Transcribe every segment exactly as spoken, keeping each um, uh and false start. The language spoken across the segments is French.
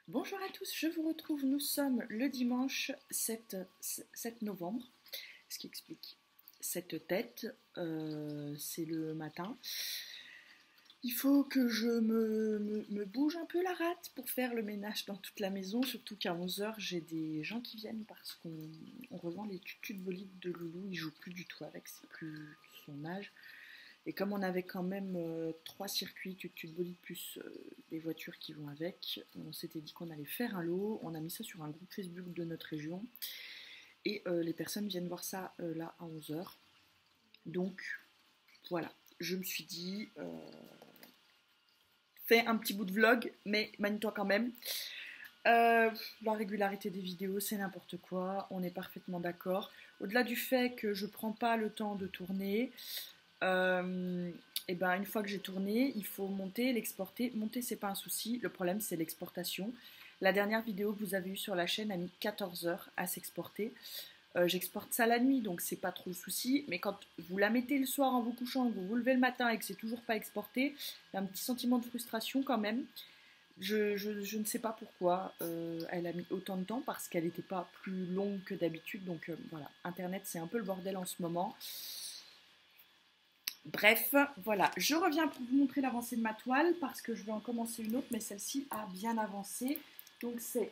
Bonjour à tous, je vous retrouve, nous sommes le dimanche sept novembre, ce qui explique cette tête, euh, c'est le matin. Il faut que je me, me, me bouge un peu la rate pour faire le ménage dans toute la maison, surtout qu'à onze heures j'ai des gens qui viennent parce qu'on on revend les tutus de bolide de Loulou, il joue plus du tout avec, c'est plus son âge. Et comme on avait quand même euh, trois circuits, tutus de bolide plus euh, des voitures qui vont avec, on s'était dit qu'on allait faire un lot, on a mis ça sur un groupe Facebook de notre région, et euh, les personnes viennent voir ça euh, là à onze heures. Donc voilà, je me suis dit, euh, fais un petit bout de vlog, mais manie-toi quand même. Euh, la régularité des vidéos, c'est n'importe quoi, on est parfaitement d'accord. Au-delà du fait que je prends pas le temps de tourner, Euh, et ben une fois que j'ai tourné, il faut monter, l'exporter. Monter, c'est pas un souci, le problème c'est l'exportation. La dernière vidéo que vous avez eue sur la chaîne a mis quatorze heures à s'exporter. Euh, J'exporte ça la nuit, donc c'est pas trop le souci. Mais quand vous la mettez le soir en vous couchant, que vous vous levez le matin et que c'est toujours pas exporté, il y a un petit sentiment de frustration quand même. Je, je, je ne sais pas pourquoi euh, elle a mis autant de temps, parce qu'elle n'était pas plus longue que d'habitude. Donc euh, voilà, Internet c'est un peu le bordel en ce moment. Bref, voilà, je reviens pour vous montrer l'avancée de ma toile parce que je vais en commencer une autre, mais celle-ci a bien avancé. Donc c'est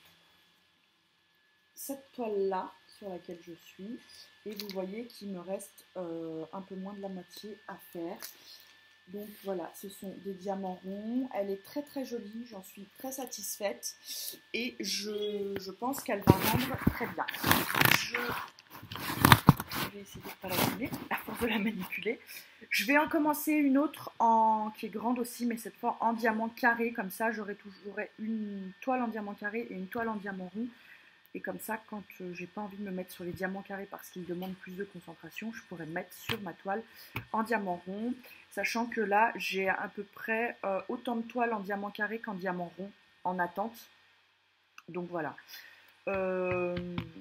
cette toile-là sur laquelle je suis. Et vous voyez qu'il me reste euh, un peu moins de la moitié à faire. Donc voilà, ce sont des diamants ronds. Elle est très très jolie, j'en suis très satisfaite. Et je, je pense qu'elle va rendre très bien. Je... Je vais essayer de ne pas l'abîmer à force de la manipuler. Je vais en commencer une autre en, qui est grande aussi, mais cette fois en diamant carré. Comme ça, j'aurai toujours une toile en diamant carré et une toile en diamant rond. Et comme ça, quand euh, j'ai pas envie de me mettre sur les diamants carrés parce qu'ils demandent plus de concentration, je pourrais me mettre sur ma toile en diamant rond. Sachant que là, j'ai à peu près euh, autant de toiles en diamant carré qu'en diamant rond en attente. Donc voilà. Euh...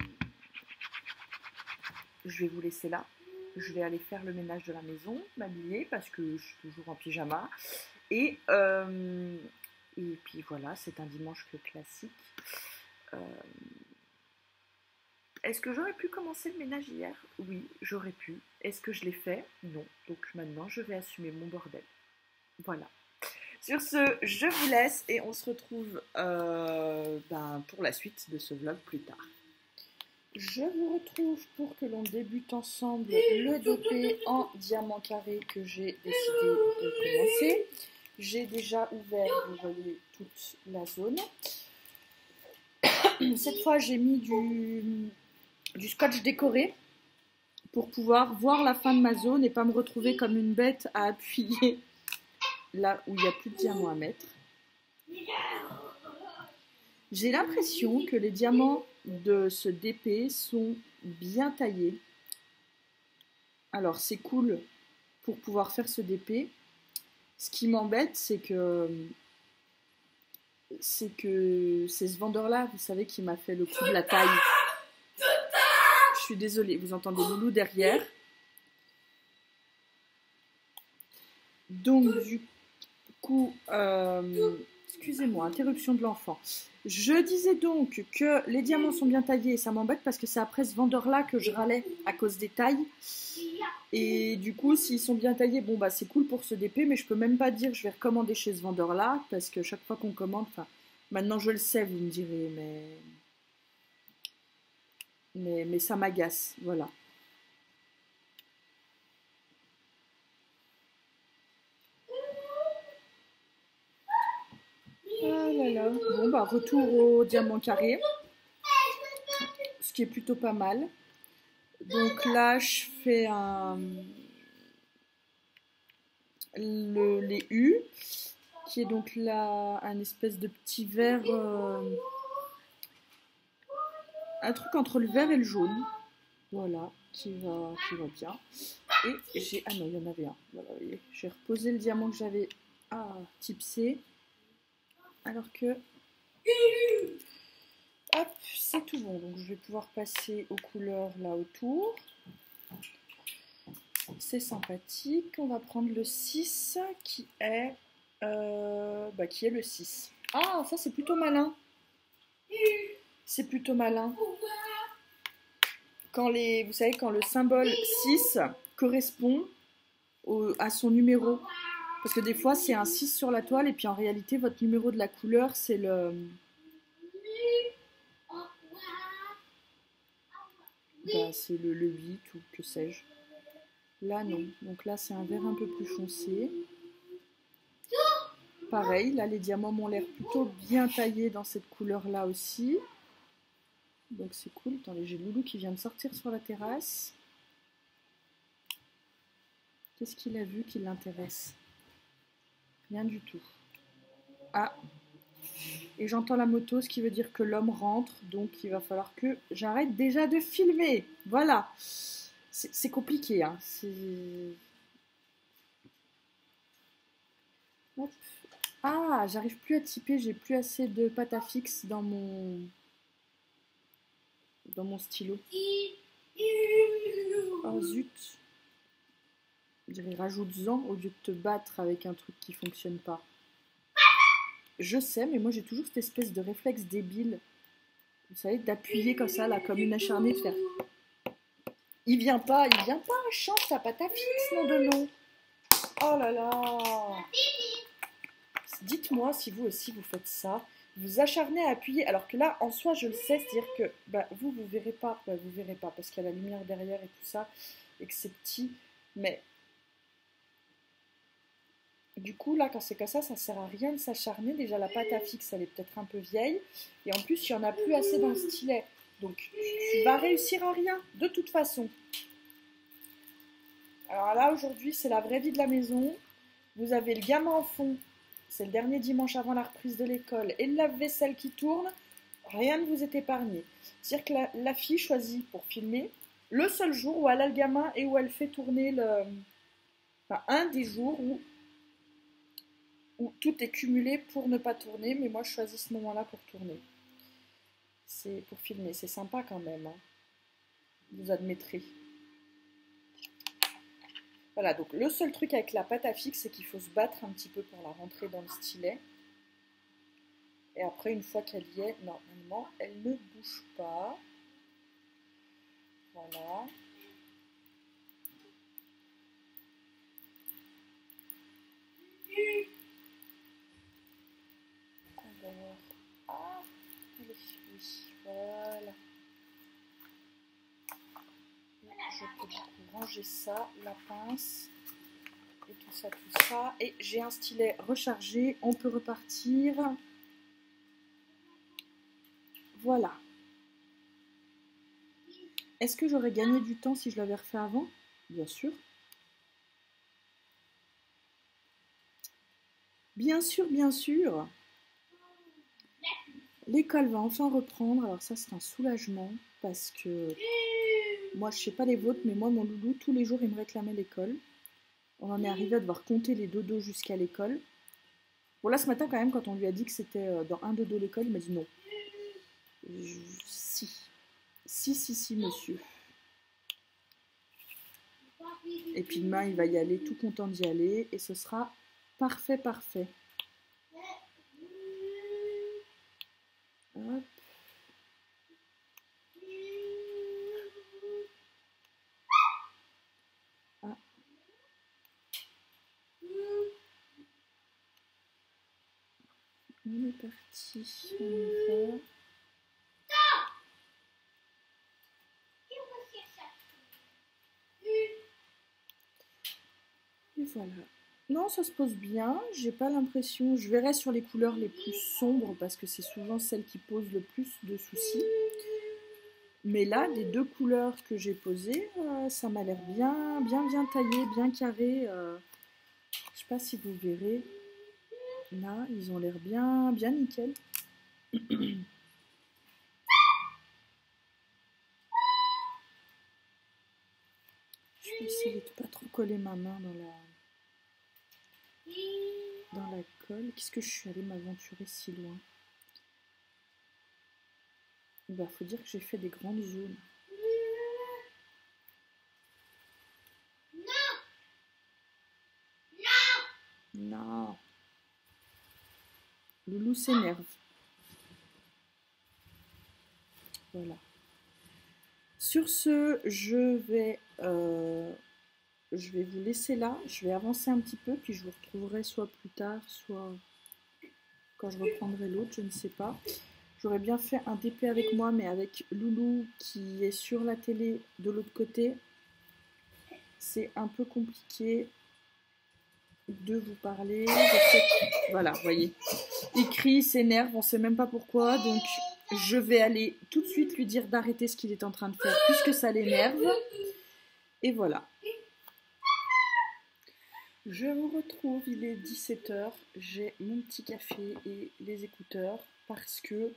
Je vais vous laisser là. Je vais aller faire le ménage de la maison, m'habiller parce que je suis toujours en pyjama. Et, euh, et puis voilà, c'est un dimanche classique. Euh, Est-ce que j'aurais pu commencer le ménage hier? Oui, j'aurais pu. Est-ce que je l'ai fait? Non. Donc maintenant, je vais assumer mon bordel. Voilà. Sur ce, je vous laisse et on se retrouve euh, ben, pour la suite de ce vlog plus tard. Je vous retrouve pour que l'on débute ensemble le D P en diamant carré que j'ai décidé de commencer. J'ai déjà ouvert, vous voyez, toute la zone. Cette fois, j'ai mis du, du scotch décoré pour pouvoir voir la fin de ma zone et pas me retrouver comme une bête à appuyer là où il n'y a plus de diamants à mettre. J'ai l'impression que les diamants de ce D P sont bien taillés. Alors c'est cool pour pouvoir faire ce D P. Ce qui m'embête, c'est que c'est que c'est ce vendeur-là, vous savez, qui m'a fait le coup de la taille. Je suis désolée, vous entendez Loulou derrière. Donc du coup, euh, excusez-moi, interruption de l'enfant. Je disais donc que les diamants sont bien taillés et ça m'embête parce que c'est après ce vendeur-là que je râlais à cause des tailles. Et du coup, s'ils sont bien taillés, bon bah c'est cool pour ce D P, mais je peux même pas dire que je vais recommander chez ce vendeur-là parce que chaque fois qu'on commande, enfin, maintenant je le sais, vous me direz, mais mais, mais ça m'agace, voilà. Ah là là. Bon bah retour au diamant carré, ce qui est plutôt pas mal. Donc là, je fais un le, les U, qui est donc là un espèce de petit vert, euh, un truc entre le vert et le jaune, voilà, qui va, qui va bien. Et j'ai, ah non, il y en avait un, voilà, vous voyez, j'ai reposé le diamant que j'avais à tipser, alors que, hop, c'est tout bon, donc je vais pouvoir passer aux couleurs là autour. C'est sympathique. On va prendre le six qui est, euh, bah, qui est le six. Ah, ça c'est plutôt malin. C'est plutôt malin. Quand les, vous savez, quand le symbole six correspond au, à son numéro. Parce que des fois, c'est un six sur la toile et puis en réalité, votre numéro de la couleur, c'est le... Bah, c'est le, le huit ou que sais-je. Là, non. Donc là, c'est un vert un peu plus foncé. Pareil, là, les diamants m'ont l'air plutôt bien taillés dans cette couleur-là aussi. Donc c'est cool. Attendez, j'ai Loulou qui vient de sortir sur la terrasse. Qu'est-ce qu'il a vu qui l'intéresse? Rien du tout. Ah! Et j'entends la moto, ce qui veut dire que l'homme rentre. Donc il va falloir que j'arrête déjà de filmer. Voilà. C'est compliqué. Hein. Ah, j'arrive plus à typer. J'ai plus assez de pâte à fixe dans mon... dans mon stylo. Oh zut. Je dirais rajoute-en au lieu de te battre avec un truc qui fonctionne pas. Je sais, mais moi j'ai toujours cette espèce de réflexe débile. Vous savez, d'appuyer comme ça, là, comme une acharnée, de faire... Il vient pas, il vient pas, change ta pâte à fixe, nom de nom. Oh là là. Dites-moi si vous aussi vous faites ça. Vous acharnez à appuyer, alors que là, en soi, je le sais, c'est-à-dire que bah, vous, vous verrez pas, bah, vous verrez pas, parce qu'il y a la lumière derrière et tout ça, et que c'est petit, mais du coup, là, quand c'est comme ça, ça sert à rien de s'acharner. Déjà, la pâte à fixe, elle est peut-être un peu vieille, et en plus, il y en a plus assez dans le stylet, donc tu vas réussir à rien, de toute façon. Alors là, aujourd'hui, c'est la vraie vie de la maison. Vous avez le gamin en fond. C'est le dernier dimanche avant la reprise de l'école et le lave-vaisselle qui tourne, rien ne vous est épargné. C'est-à-dire que la, la fille choisit pour filmer le seul jour où elle a le gamin et où elle fait tourner le... Enfin, un des jours où, où tout est cumulé pour ne pas tourner, mais moi je choisis ce moment-là pour tourner. C'est pour filmer, c'est sympa quand même, hein. Vous admettrez. Voilà, donc le seul truc avec la pâte à fixe, c'est qu'il faut se battre un petit peu pour la rentrer dans le stylet. Et après, une fois qu'elle y est, normalement, elle ne bouge pas. Voilà. Alors, ah, allez, oui, voilà. Je peux du coup ranger ça, la pince, et tout ça, tout ça. Et j'ai un stylet rechargé, on peut repartir. Voilà. Est-ce que j'aurais gagné du temps si je l'avais refait avant? Bien sûr. Bien sûr, bien sûr. L'école va enfin reprendre. Alors ça, c'est un soulagement parce que moi, je sais pas les vôtres, mais moi, mon loulou, tous les jours, il me réclamait l'école. On en est arrivé à devoir compter les dodos jusqu'à l'école. Bon, là, ce matin, quand même, quand on lui a dit que c'était dans un dodo l'école, il m'a dit non. Je... Si. Si, si, si, monsieur. Et puis demain, il va y aller, tout content d'y aller. Et ce sera parfait, parfait. Hop. Ah. On est parti. On y va. Et voilà. Non, ça se pose bien. J'ai pas l'impression. Je verrai sur les couleurs les plus sombres parce que c'est souvent celles qui posent le plus de soucis. Mais là, des deux couleurs que j'ai posées, euh, ça m'a l'air bien, bien, bien taillé, bien carré. Euh, je sais pas si vous verrez. Là, ils ont l'air bien, bien nickel. Je vais essayer de pas trop coller ma main dans la dans la colle. Qu'est-ce que je suis allée m'aventurer si loin? Il bah, faut dire que j'ai fait des grandes zones. Non. Loulou s'énerve. Voilà. Sur ce, je vais, euh, je vais vous laisser là. Je vais avancer un petit peu, puis je vous retrouverai soit plus tard, soit quand je reprendrai l'autre, je ne sais pas. J'aurais bien fait un D P avec moi, mais avec Loulou qui est sur la télé de l'autre côté, c'est un peu compliqué de vous parler. Que... Voilà, vous voyez. Il crie, il s'énerve, on ne sait même pas pourquoi. Donc, je vais aller tout de suite lui dire d'arrêter ce qu'il est en train de faire, puisque ça l'énerve. Et voilà. Je vous retrouve, il est dix-sept heures. J'ai mon petit café et les écouteurs parce que...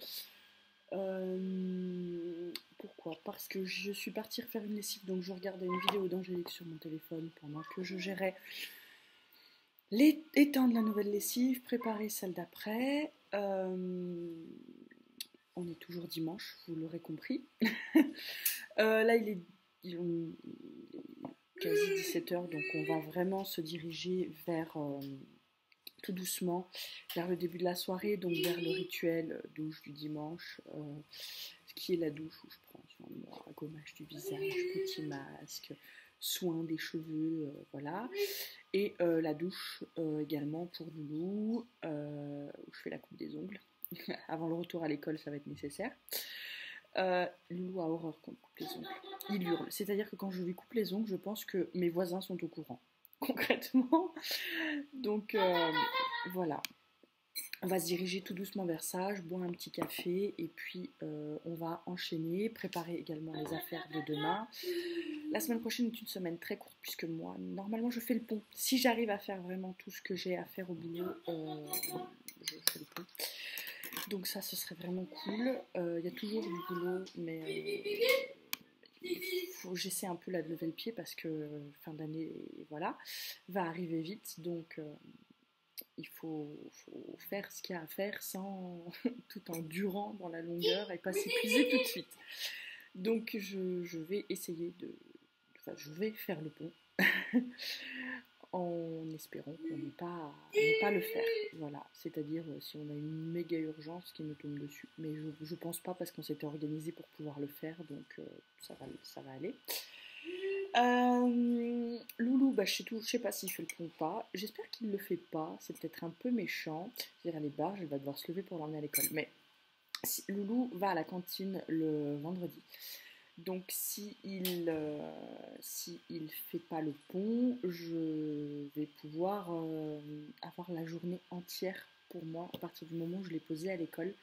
Euh, pourquoi? Parce que je suis partie refaire une lessive, donc je regardais une vidéo d'Angélique sur mon téléphone pendant que je gérais étendre la nouvelle lessive, préparer celle d'après. Euh, on est toujours dimanche, vous l'aurez compris. euh, là, il est, il est quasi dix-sept heures, donc on va vraiment se diriger vers... Euh, tout doucement vers le début de la soirée, donc vers le rituel douche du dimanche, euh, ce qui est la douche où je prends soin de moi, gommage du visage, petit masque, soin des cheveux, euh, voilà. Et euh, la douche euh, également pour Loulou, euh, où je fais la coupe des ongles. Avant le retour à l'école, ça va être nécessaire. Euh, Loulou a horreur qu'on coupe les ongles. Il hurle. C'est-à-dire que quand je lui coupe les ongles, je pense que mes voisins sont au courant. Concrètement. Donc euh, voilà, on va se diriger tout doucement vers ça, je bois un petit café et puis euh, on va enchaîner, préparer également les affaires de demain. La semaine prochaine est une semaine très courte puisque moi, normalement je fais le pont. Si j'arrive à faire vraiment tout ce que j'ai à faire au boulot, euh, je fais le pont. Donc ça, ce serait vraiment cool. Il euh, y a toujours du boulot, mais... Euh, faut j'essaie un peu là de lever le pied parce que fin d'année voilà va arriver vite, donc euh, il faut, faut faire ce qu'il y a à faire sans tout en durant dans la longueur et pas s'épuiser tout de suite. Donc je, je vais essayer de enfin je vais faire le pont en espérant qu'on n'ait pas, pas le faire, voilà, c'est-à-dire euh, si on a une méga urgence qui nous tombe dessus, mais je, je pense pas parce qu'on s'était organisé pour pouvoir le faire, donc euh, ça, va, ça va aller. Euh, Loulou, bah, je sais, tout, je sais pas s'il fait le pont ou pas, j'espère qu'il le fait pas, c'est peut-être un peu méchant, c'est-à-dire elle est barge, elle va devoir se lever pour l'emmener à l'école, mais si, Loulou va à la cantine le vendredi. Donc si il euh, si il fait pas le pont, je vais pouvoir euh, avoir la journée entière pour moi à partir du moment où je l'ai posé à l'école.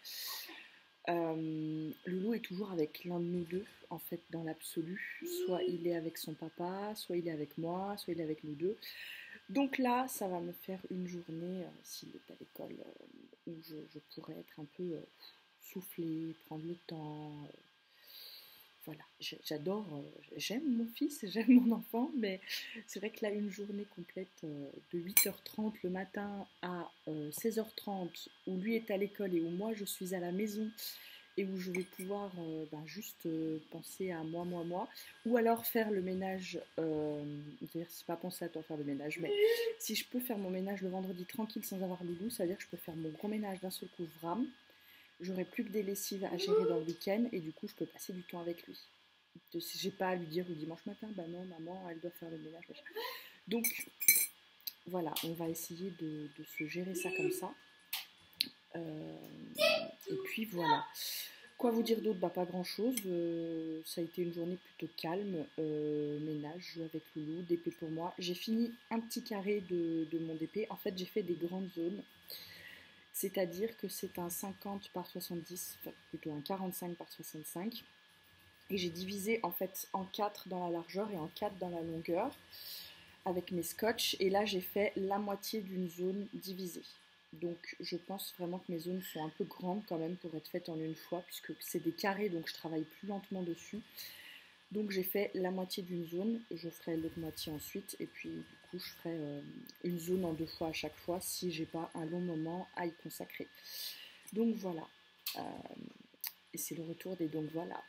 Euh, Loulou est toujours avec l'un de nous deux en fait dans l'absolu. Soit il est avec son papa, soit il est avec moi, soit il est avec nous deux. Donc là, ça va me faire une journée, euh, s'il est à l'école, euh, où je, je pourrais être un peu euh, soufflée, prendre le temps. Euh, Voilà, j'adore, j'aime mon fils, j'aime mon enfant, mais c'est vrai que là, une journée complète de huit heures trente le matin à seize heures trente, où lui est à l'école et où moi je suis à la maison, et où je vais pouvoir euh, ben, juste euh, penser à moi, moi, moi, ou alors faire le ménage, euh, c'est-à-dire c'est pas penser à toi faire le ménage, mais si je peux faire mon ménage le vendredi tranquille sans avoir Loulou, ça veut dire que je peux faire mon gros ménage d'un seul coup, vram. J'aurai plus que des lessives à gérer dans le week-end et du coup je peux passer du temps avec lui. J'ai pas à lui dire le dimanche matin, bah non maman elle doit faire le ménage. Donc voilà, on va essayer de, de se gérer ça comme ça. Euh, et puis voilà. Quoi vous dire d'autre? Bah pas grand chose. Euh, ça a été une journée plutôt calme. Euh, ménage, jeu avec Loulou, D P pour moi. J'ai fini un petit carré de, de mon D P. En fait j'ai fait des grandes zones. C'est-à-dire que c'est un cinquante par soixante-dix, enfin plutôt un quarante-cinq par soixante-cinq. Et j'ai divisé en fait en quatre dans la largeur et en quatre dans la longueur avec mes scotch. Et là j'ai fait la moitié d'une zone divisée. Donc je pense vraiment que mes zones sont un peu grandes quand même pour être faites en une fois, puisque c'est des carrés donc je travaille plus lentement dessus. Donc j'ai fait la moitié d'une zone, je ferai l'autre moitié ensuite, et puis du coup je ferai euh, une zone en deux fois à chaque fois si j'ai pas un long moment à y consacrer. Donc voilà, euh, et c'est le retour des donc voilà.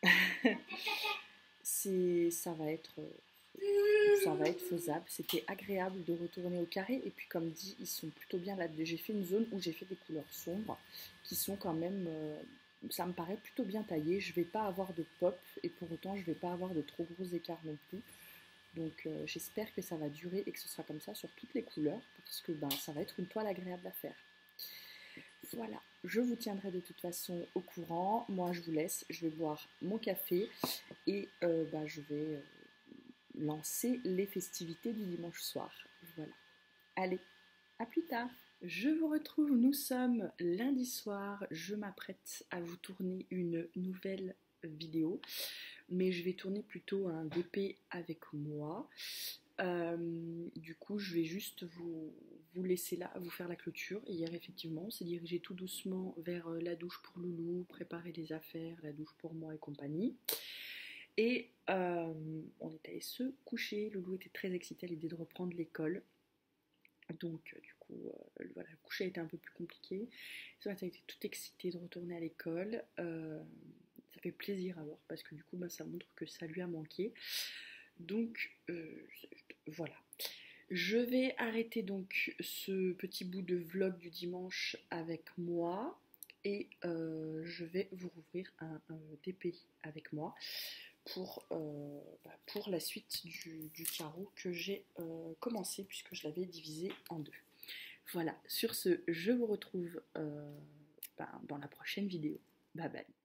c'est, ça va être, ça va être faisable. C'était agréable de retourner au carré, et puis comme dit, ils sont plutôt bien là. J'ai fait une zone où j'ai fait des couleurs sombres qui sont quand même euh, ça me paraît plutôt bien taillé. Je ne vais pas avoir de pop et pour autant je ne vais pas avoir de trop gros écarts non plus. Donc euh, j'espère que ça va durer et que ce sera comme ça sur toutes les couleurs parce que ben, ça va être une toile agréable à faire. Voilà, je vous tiendrai de toute façon au courant. Moi je vous laisse, je vais boire mon café et euh, ben, je vais euh, lancer les festivités du dimanche soir. Voilà, allez, à plus tard. Je vous retrouve, nous sommes lundi soir, je m'apprête à vous tourner une nouvelle vidéo, mais je vais tourner plutôt un D P avec moi. Euh, du coup, je vais juste vous, vous laisser là, vous faire la clôture. Hier, effectivement, on s'est dirigé tout doucement vers la douche pour Loulou, préparer les affaires, la douche pour moi et compagnie. Et euh, on est allé se coucher. Loulou était très excitée à l'idée de reprendre l'école. Donc, du coup, euh, voilà, le coucher a été un peu plus compliqué. C'est vrai, ça a été tout excité de retourner à l'école. Euh, ça fait plaisir à voir parce que du coup, bah, ça montre que ça lui a manqué. Donc, euh, voilà. Je vais arrêter donc ce petit bout de vlog du dimanche avec moi et euh, je vais vous rouvrir un, un D P avec moi pour, euh, bah, pour la suite du, du carreau que j'ai euh, commencé puisque je l'avais divisé en deux. Voilà, sur ce, je vous retrouve euh, bah, dans la prochaine vidéo. Bye bye.